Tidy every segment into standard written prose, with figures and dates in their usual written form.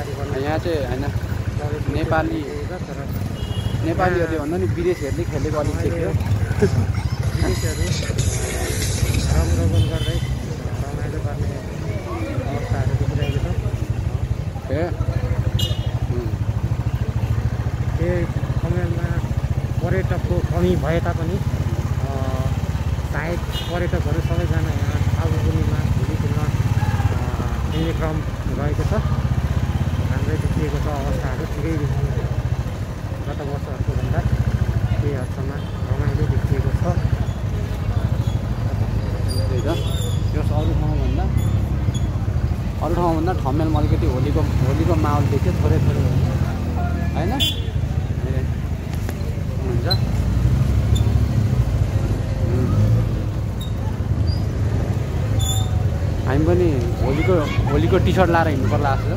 यहाँ चाहिँ होइन नेपालीहरूले भन्दा नि विदेशीहरूले खेलेको अलिक देख्यो विदेशीहरू रमरगन गर्दै रमाइलो गर्ने अवस्थाहरू देखिरहेको छ त्यही समयमा पर्यटकको कमी भए तापनि सायद पर्यटकहरू सबैजना यहाँ आउनुमा भोलि खेल्न हिँड्ने क्रम रहेको छ राम्रै देखिएको छ अवस्थाहरू ठिकै देखिएको गत वर्षहरूको भन्दा केही हदसम्म रमाइलो देखिएको छ त्यही त यो अरू ठाउँभन्दा ठमेलमा अलिकति होलीको माहौल देख्यो थोरै होइन हुन्छ हामी पनि होलीको टी सर्ट लाएर हिँड्नु पर्ला जस्तो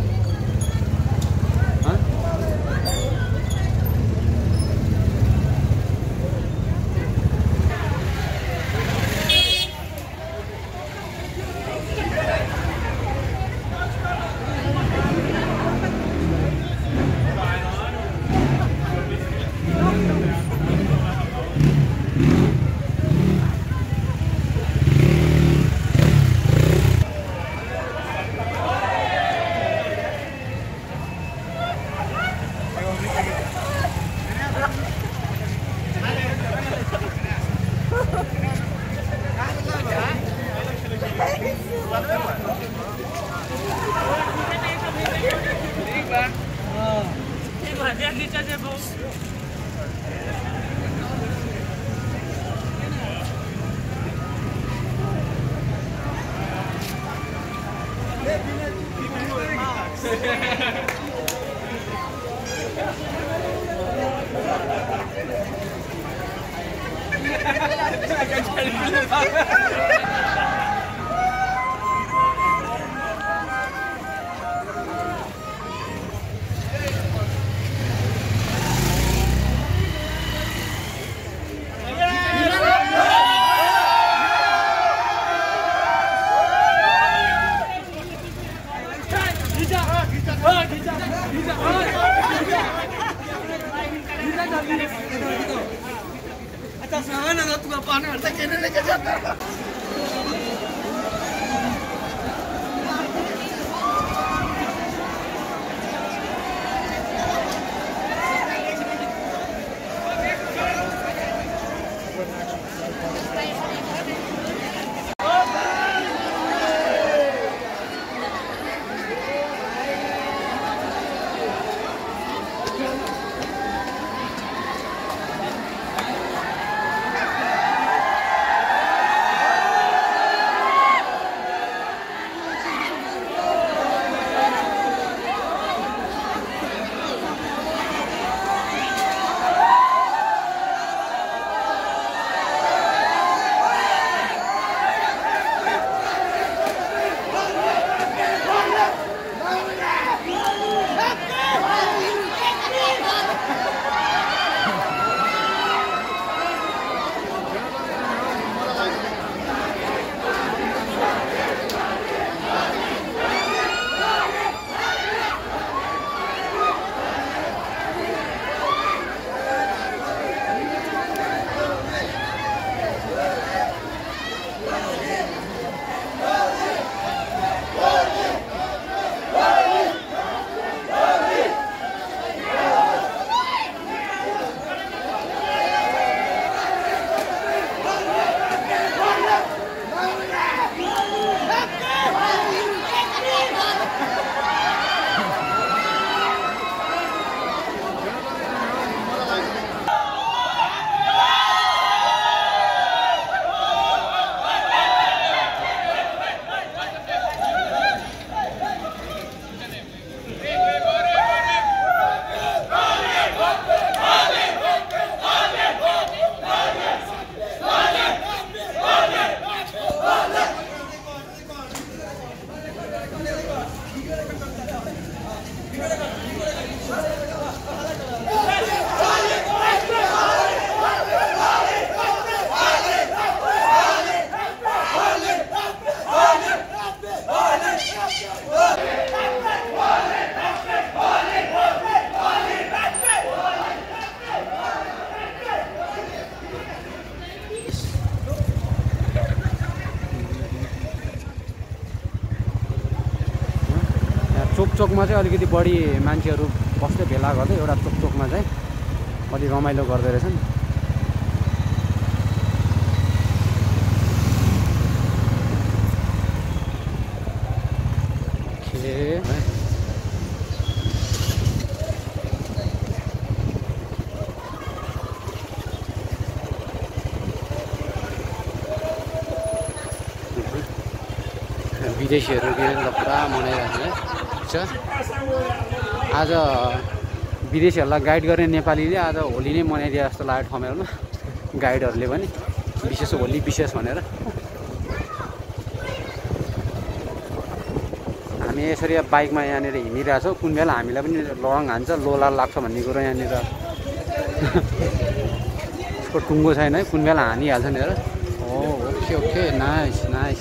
चोकमा चाहिँ अलिकति बढी मान्छेहरू बस्दै भेला गर्दै एउटा चोकमा चाहिँ अलि रमाइलो गर्दै रहेछन्। विदेशीहरू पुरा मनाइरहेको छ। आज विदेशीहरूलाई गाइड गर्ने नेपालीले आज होली नै मनाइदिए जस्तो लाग्यो ठमेलमा, गाइडहरूले पनि विशेष होली विशेष भनेर। हामी यसरी बाइकमा यहाँनिर हिँडिरहेछौँ, कुन बेला हामीलाई पनि लडङ हान्छ, लोला लाग्छ भन्ने कुरो यहाँनिर यसको टुङ्गो छैन है, कुन बेला हानिहाल्छ नि हेर। Okay okay nice nice.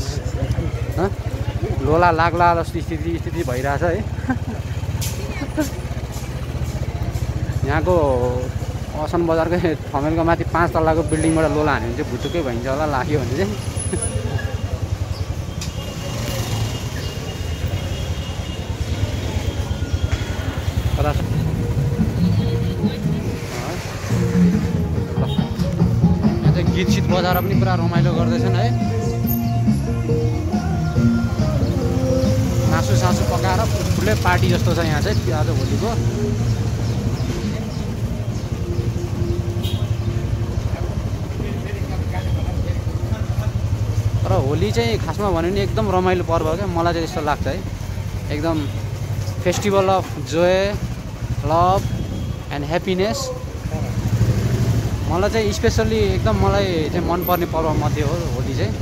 लोला लाग्ला जस्तो स्थिति भइरहेछ है। यहाँको असन बजारकै ठमेलको माथि 5 तल्लाको बिल्डिङबाट लोला हान्यो भने चाहिँ भुचुकै भइन्छ होला, लाग्यो भने चाहिँ। यहाँ चाहिँ गीत बजाएर पनि पुरा रमाइलो गर्दैछन् है। सासु पकाएर ठुलै पार्टी जस्तो छ यहाँ चाहिँ आज होलीको। तर होली चाहिँ खासमा भन्यो भने एकदम रमाइलो पर्व हो क्या, मलाई चाहिँ यस्तो लाग्छ है। एकदम festival of joy, love and happiness. मलाई चाहिँ स्पेसल्ली एकदम मलाई चाहिँ मनपर्ने पर्व मध्ये हो होली चाहिँ।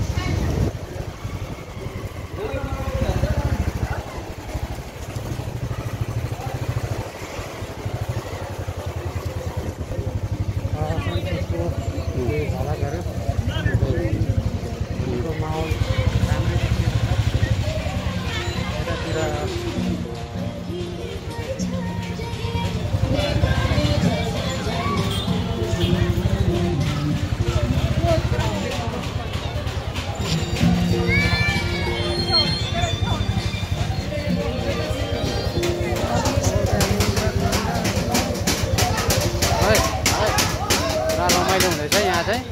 रमाइलो हुँदैछ यहाँ चाहिँ।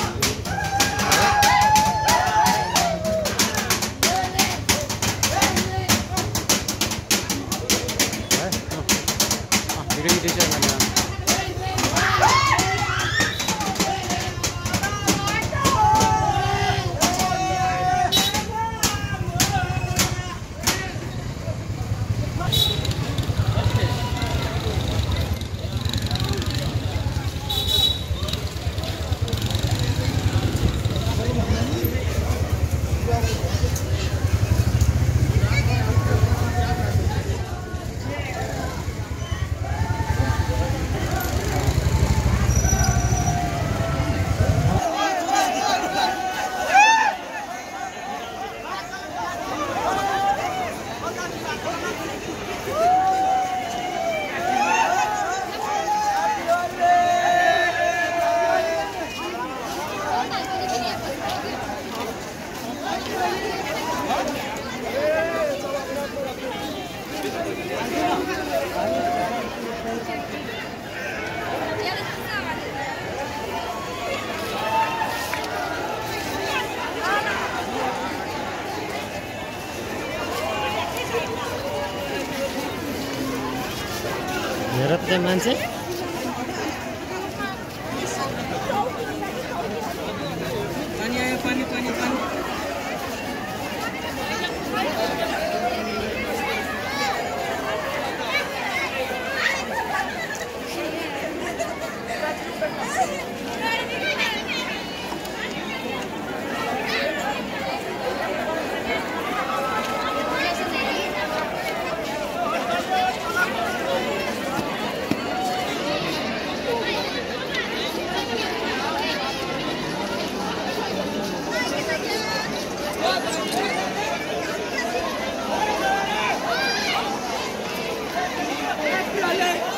हेर त मान्छे पानी आयो, पानी पानी पानी। Dale.